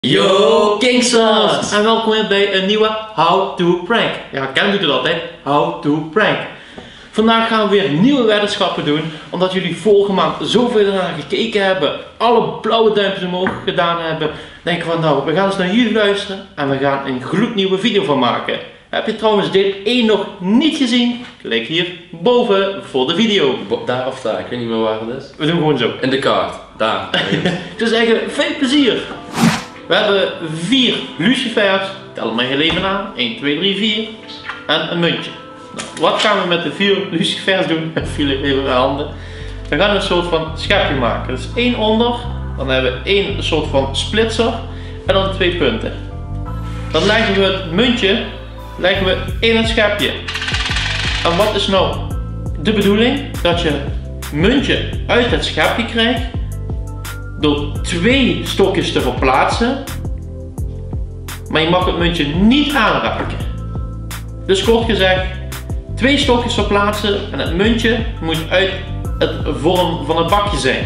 Yo Kingsters! En welkom weer bij een nieuwe How to Prank. Ja, Ken doet het altijd. How to Prank. Vandaag gaan we weer nieuwe weddenschappen doen. Omdat jullie vorige maand zoveel ernaar gekeken hebben. Alle blauwe duimpjes omhoog gedaan hebben. Denken van nou, we gaan eens naar jullie luisteren. En we gaan een gloednieuwe video van maken. Heb je trouwens deel 1 nog niet gezien? Klik hier boven voor de video. Daar of daar, ik weet niet meer waar het is. We doen gewoon zo. In de kaart, daar. Ik zou zeggen, veel plezier. We hebben 4 lucifers, tel hem maar heel even aan, 1, 2, 3, 4 en een muntje. Nou, wat gaan we met de 4 lucifers doen? Viel even mijn handen. We gaan een soort van schepje maken. Dus 1 onder, dan hebben we 1 soort van splitser en dan 2 punten. Dan leggen we het muntje in het schepje. En wat is nou de bedoeling? Dat je het muntje uit het schepje krijgt door 2 stokjes te verplaatsen, maar je mag het muntje niet aanraken. Dus kort gezegd, 2 stokjes verplaatsen en het muntje moet uit het vorm van het bakje zijn.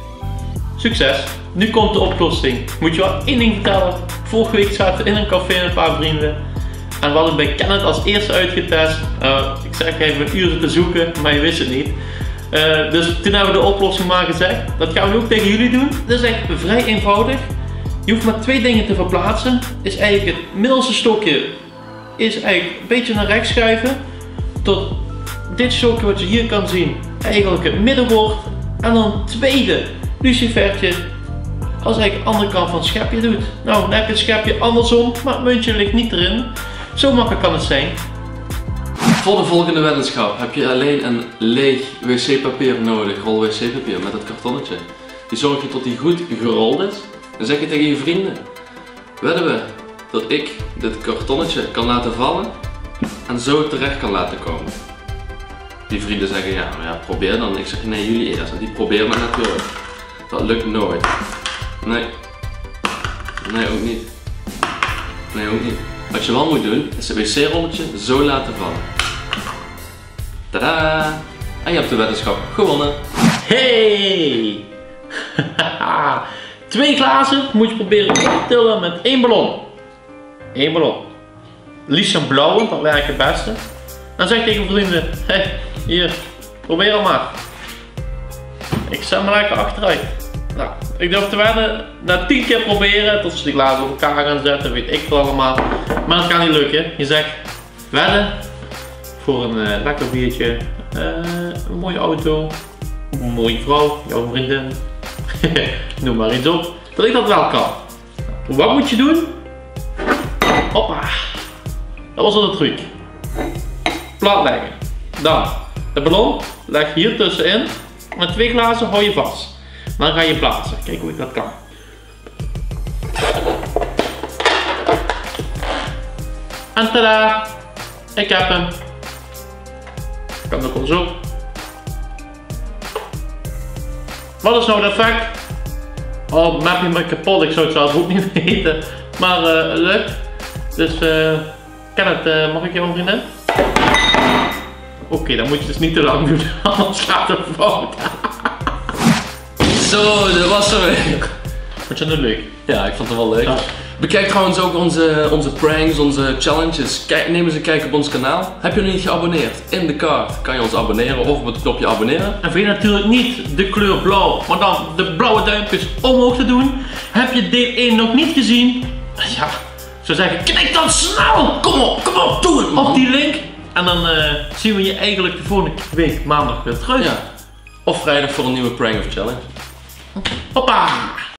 Succes! Nu komt de oplossing. Moet je wel één ding vertellen. Vorige week zaten we in een café met een paar vrienden en we hadden bij Kenneth als eerste uitgetest. Ik zeg even een uur te zoeken, maar je wist het niet. Dus toen hebben we de oplossing maar gezegd. Dat gaan we ook tegen jullie doen. Dat is echt vrij eenvoudig. Je hoeft maar 2 dingen te verplaatsen. Is eigenlijk het middelste stokje is eigenlijk een beetje naar rechts schuiven. Tot dit stokje wat je hier kan zien eigenlijk het midden wordt. En dan het tweede lucifertje als eigenlijk de andere kant van het schepje doet. Nou, dan heb je het schepje andersom, maar het muntje ligt niet erin. Zo makkelijk kan het zijn. Voor de volgende weddenschap heb je alleen een leeg wc-papier nodig, rol wc-papier met het kartonnetje. Die zorg je tot die goed gerold is. Dan zeg je tegen je vrienden: wedden we dat ik dit kartonnetje kan laten vallen en zo terecht kan laten komen. Die vrienden zeggen ja, maar ja, probeer dan. Ik zeg nee, jullie eerst. En die proberen maar natuurlijk. Dat lukt nooit. Nee. Nee, ook niet. Nee, ook niet. Wat je wel moet doen, is het wc-rolletje zo laten vallen. Tadaa! En je hebt de weddenschap gewonnen. Hey! 2 glazen moet je proberen op te tillen met 1 ballon. 1 ballon. Liefst een blauwe, dat werkt het beste. Dan zeg je tegen vrienden: hey, hier, probeer het maar. Ik zet me lekker achteruit. Nou, ik durf te wedden, na 10 keer proberen, tot ze die glazen op elkaar gaan zetten, weet ik veel allemaal. Maar dat kan niet lukken. Je zegt wedden voor een lekker biertje, een mooie auto, een mooie vrouw, jouw vriendin, noem maar iets op, dat ik dat wel kan. Wat moet je doen? Hoppa, dat was al de truc. Plat leggen. Dan, de ballon leg je hier tussenin, met 2 glazen hou je vast. Dan ga je plaatsen. Kijk hoe ik dat kan. En tada! Ik heb hem. Kan ook al zo. Wat is nou het effect? Oh, maak je me kapot. Ik zou het zelf ook niet weten. Maar het lukt. Dus Kenneth, mag ik jou vrienden? Oké, dan moet je dus niet te lang doen. Anders gaat het fout. Zo, dat was er weer. Vond je dat leuk? Ja, ik vond het wel leuk. Ja. Bekijk trouwens ook onze pranks, onze challenges. Neem eens een kijk op ons kanaal. Heb je nog niet geabonneerd? In de kaart kan je ons abonneren of op het knopje abonneren. En vind je natuurlijk niet de kleur blauw, maar dan de blauwe duimpjes omhoog te doen. Heb je deel 1 nog niet gezien? Ja, ik zou zeggen, klik dan snel! Kom op, doe het man! Op die link. En dan zien we je eigenlijk de volgende week maandag weer terug. Ja. Of vrijdag voor een nieuwe prank of challenge. Hoppa!